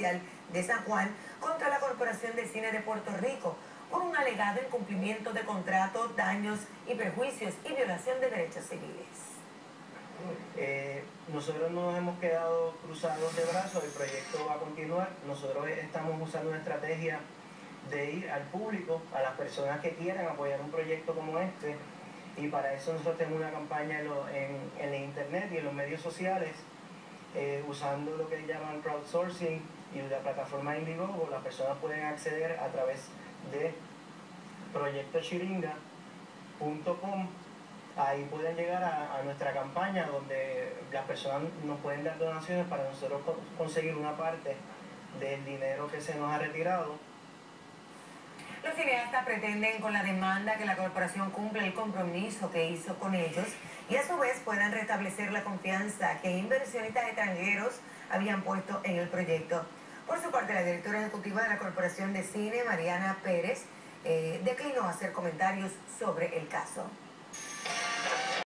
Judicial de San Juan contra la Corporación de Cine de Puerto Rico por un alegado incumplimiento de contrato, daños y perjuicios y violación de derechos civiles. Nosotros no nos hemos quedado cruzados de brazos, el proyecto va a continuar. Nosotros estamos usando una estrategia de ir al público, a las personas que quieran apoyar un proyecto como este, y para eso nosotros tenemos una campaña en la internet y en los medios sociales, usando lo que llaman crowdsourcing y la plataforma Indiegogo. Las personas pueden acceder a través de proyectochiringa.com. Ahí pueden llegar a nuestra campaña donde las personas nos pueden dar donaciones para nosotros conseguir una parte del dinero que se nos ha retirado. Los cineastas pretenden con la demanda que la corporación cumpla el compromiso que hizo con ellos y a su vez puedan restablecer la confianza que inversionistas extranjeros habían puesto en el proyecto. Por su parte, la directora ejecutiva de la Corporación de Cine, Mariana Pérez, declinó hacer comentarios sobre el caso.